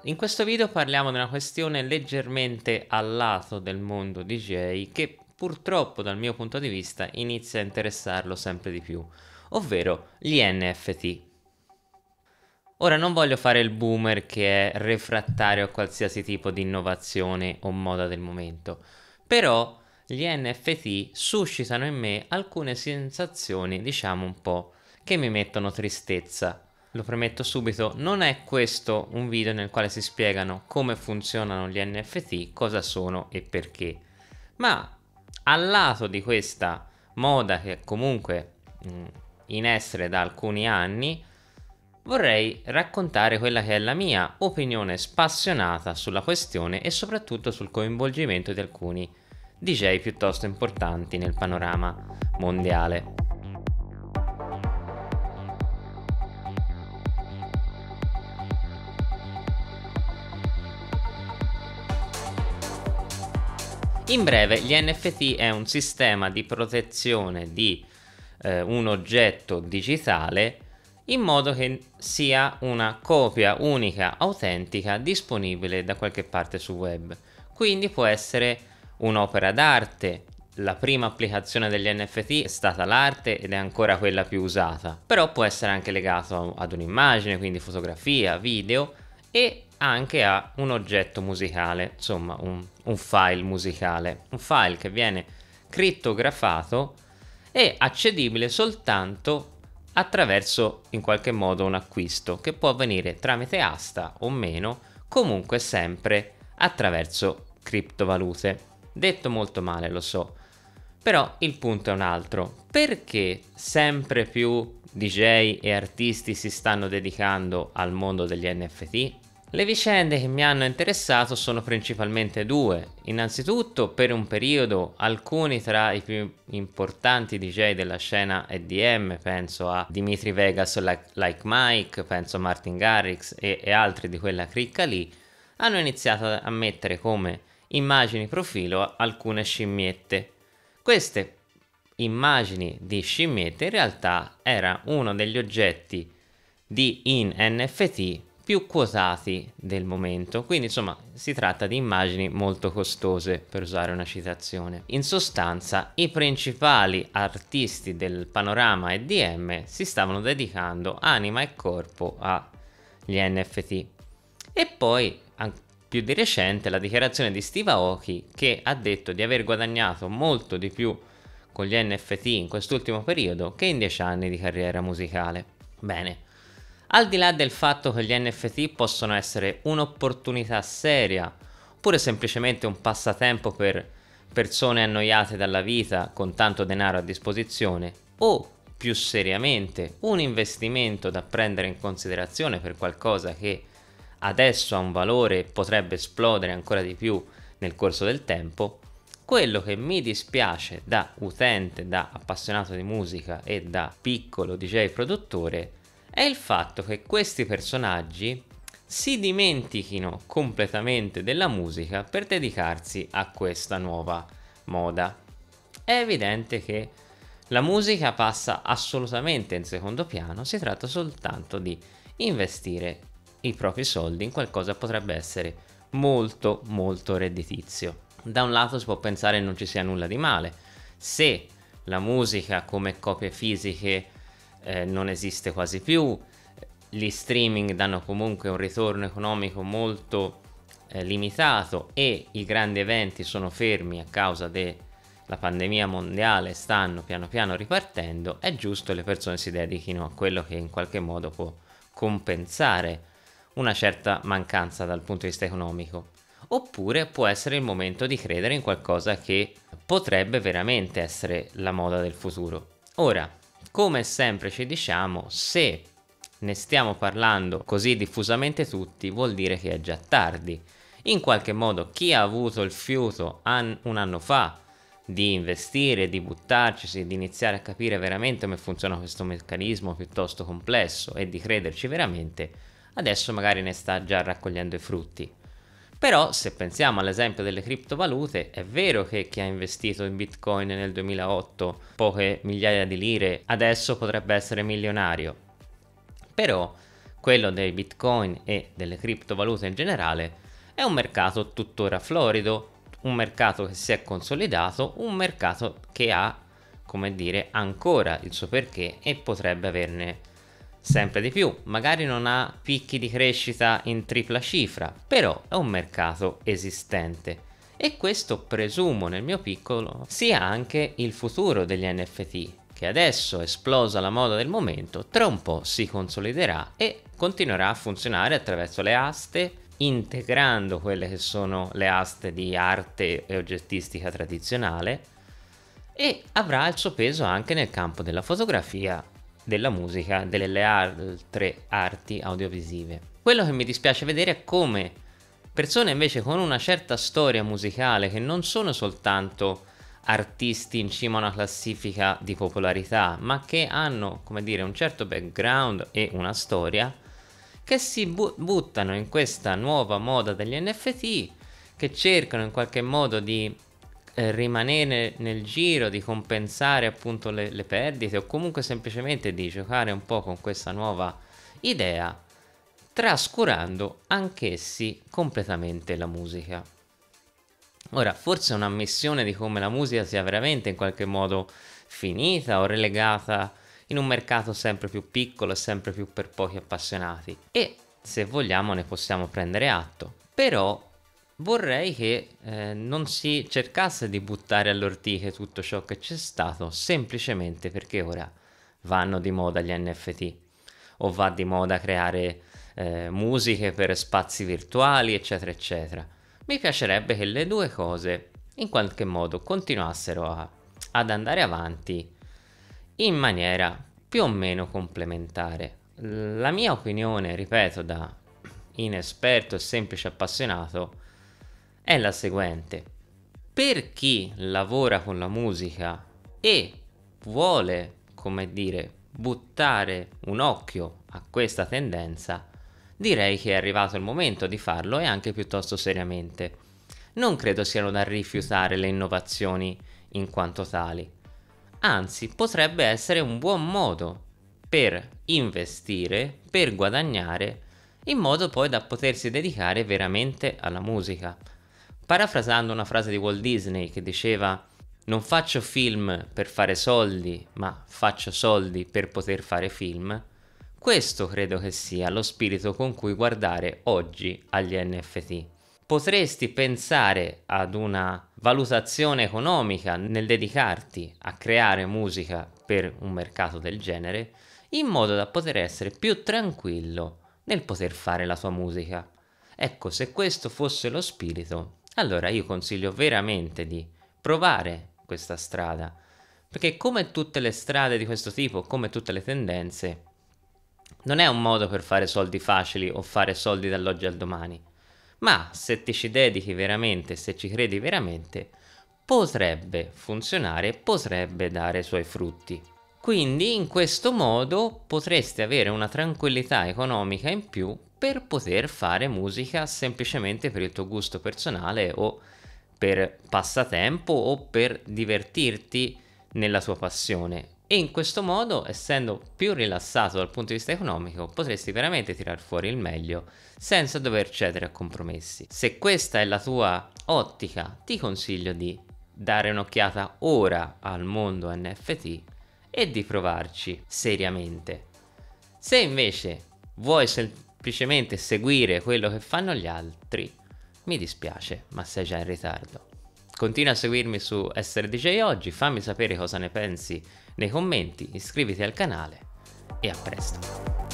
In questo video parliamo di una questione leggermente a lato del mondo DJ che purtroppo dal mio punto di vista inizia a interessarlo sempre di più, ovvero gli NFT. Ora non voglio fare il boomer che è refrattario a qualsiasi tipo di innovazione o moda del momento, però gli NFT suscitano in me alcune sensazioni, diciamo un po', che mi mettono tristezza. Lo premetto subito, non è questo un video nel quale si spiegano come funzionano gli NFT, cosa sono e perché, ma al lato di questa moda che è comunque in essere da alcuni anni, vorrei raccontare quella che è la mia opinione spassionata sulla questione e soprattutto sul coinvolgimento di alcuni DJ piuttosto importanti nel panorama mondiale. In breve, gli NFT è un sistema di protezione di un oggetto digitale in modo che sia una copia unica, autentica, disponibile da qualche parte sul web. Quindi può essere un'opera d'arte. La prima applicazione degli NFT è stata l'arte ed è ancora quella più usata, però può essere anche legato ad un'immagine, quindi fotografia, video, e anche a un oggetto musicale, insomma un file musicale, un file che viene crittografato e accedibile soltanto attraverso in qualche modo un acquisto che può avvenire tramite asta o meno, comunque sempre attraverso criptovalute. Detto molto male, lo so, però il punto è un altro: perché sempre più DJ e artisti si stanno dedicando al mondo degli NFT? Le vicende che mi hanno interessato sono principalmente due. Innanzitutto, per un periodo, alcuni tra i più importanti DJ della scena EDM, penso a Dimitri Vegas, Like Mike, penso a Martin Garrix e altri di quella cricca lì, hanno iniziato a mettere come immagini profilo alcune scimmiette. Queste immagini di scimmiette in realtà era uno degli oggetti in NFT più quotati del momento, quindi insomma si tratta di immagini molto costose, per usare una citazione. In sostanza i principali artisti del panorama EDM si stavano dedicando anima e corpo agli NFT. E poi più di recente la dichiarazione di Steve Aoki, che ha detto di aver guadagnato molto di più con gli NFT in quest'ultimo periodo che in 10 anni di carriera musicale. Bene, al di là del fatto che gli NFT possono essere un'opportunità seria oppure semplicemente un passatempo per persone annoiate dalla vita con tanto denaro a disposizione, o più seriamente un investimento da prendere in considerazione per qualcosa che adesso ha un valore e potrebbe esplodere ancora di più nel corso del tempo, quello che mi dispiace da utente, da appassionato di musica e da piccolo DJ produttore è il fatto che questi personaggi si dimentichino completamente della musica per dedicarsi a questa nuova moda. È evidente che la musica passa assolutamente in secondo piano, si tratta soltanto di investire i propri soldi in qualcosa che potrebbe essere molto molto redditizio. Da un lato si può pensare non ci sia nulla di male, se la musica come copie fisiche non esiste quasi più, gli streaming danno comunque un ritorno economico molto limitato e i grandi eventi sono fermi a causa della pandemia mondiale, stanno piano piano ripartendo, è giusto che le persone si dedichino a quello che in qualche modo può compensare una certa mancanza dal punto di vista economico. Oppure può essere il momento di credere in qualcosa che potrebbe veramente essere la moda del futuro. Ora, come sempre ci diciamo, se ne stiamo parlando così diffusamente tutti, vuol dire che è già tardi. In qualche modo chi ha avuto il fiuto un anno fa di investire, di buttarci, di iniziare a capire veramente come funziona questo meccanismo piuttosto complesso e di crederci veramente, adesso magari ne sta già raccogliendo i frutti. Però se pensiamo all'esempio delle criptovalute, è vero che chi ha investito in Bitcoin nel 2008 poche migliaia di lire adesso potrebbe essere milionario, però quello dei bitcoin e delle criptovalute in generale, è un mercato tuttora florido, un mercato che si è consolidato, un mercato che ha, come dire, ancora il suo perché e potrebbe averne sempre di più. Magari non ha picchi di crescita in tripla cifra, però è un mercato esistente. E questo, presumo nel mio piccolo, sia anche il futuro degli NFT, che adesso, esplosa la moda del momento, tra un po' si consoliderà e continuerà a funzionare attraverso le aste, integrando quelle che sono le aste di arte e oggettistica tradizionale, e avrà il suo peso anche nel campo della fotografia, della musica, delle altre arti audiovisive. Quello che mi dispiace vedere è come persone invece con una certa storia musicale, che non sono soltanto artisti in cima a una classifica di popolarità, ma che hanno, come dire, un certo background e una storia, che si buttano in questa nuova moda degli NFT, che cercano in qualche modo di rimanere nel giro, di compensare appunto le perdite, o comunque semplicemente di giocare un po' con questa nuova idea, trascurando anch'essi completamente la musica. Ora, forse è un'ammissione di come la musica sia veramente in qualche modo finita o relegata in un mercato sempre più piccolo e sempre più per pochi appassionati, e se vogliamo ne possiamo prendere atto, però vorrei che non si cercasse di buttare all'ortiche tutto ciò che c'è stato semplicemente perché ora vanno di moda gli NFT o va di moda creare musiche per spazi virtuali, eccetera eccetera. Mi piacerebbe che le due cose in qualche modo continuassero ad andare avanti in maniera più o meno complementare. La mia opinione, ripeto, da inesperto e semplice appassionato, è la seguente: per chi lavora con la musica e vuole, come dire, buttare un occhio a questa tendenza, direi che è arrivato il momento di farlo, e anche piuttosto seriamente. Non credo siano da rifiutare le innovazioni in quanto tali, anzi potrebbe essere un buon modo per investire, per guadagnare, in modo poi da potersi dedicare veramente alla musica. Parafrasando una frase di Walt Disney che diceva: non faccio film per fare soldi, ma faccio soldi per poter fare film, questo credo che sia lo spirito con cui guardare oggi agli NFT. Potresti pensare ad una valutazione economica nel dedicarti a creare musica per un mercato del genere, in modo da poter essere più tranquillo nel poter fare la tua musica. Ecco, se questo fosse lo spirito, allora io consiglio veramente di provare questa strada, perché come tutte le strade di questo tipo, come tutte le tendenze, non è un modo per fare soldi facili o fare soldi dall'oggi al domani, ma se ti ci dedichi veramente, se ci credi veramente, potrebbe funzionare, potrebbe dare i suoi frutti. Quindi in questo modo potresti avere una tranquillità economica in più per poter fare musica semplicemente per il tuo gusto personale o per passatempo o per divertirti nella tua passione. E in questo modo, essendo più rilassato dal punto di vista economico, potresti veramente tirar fuori il meglio senza dover cedere a compromessi. Se questa è la tua ottica, ti consiglio di dare un'occhiata ora al mondo NFT e di provarci seriamente. Se invece vuoi semplicemente seguire quello che fanno gli altri, mi dispiace, ma sei già in ritardo. Continua a seguirmi su Essere DJ Oggi, fammi sapere cosa ne pensi nei commenti, iscriviti al canale e a presto.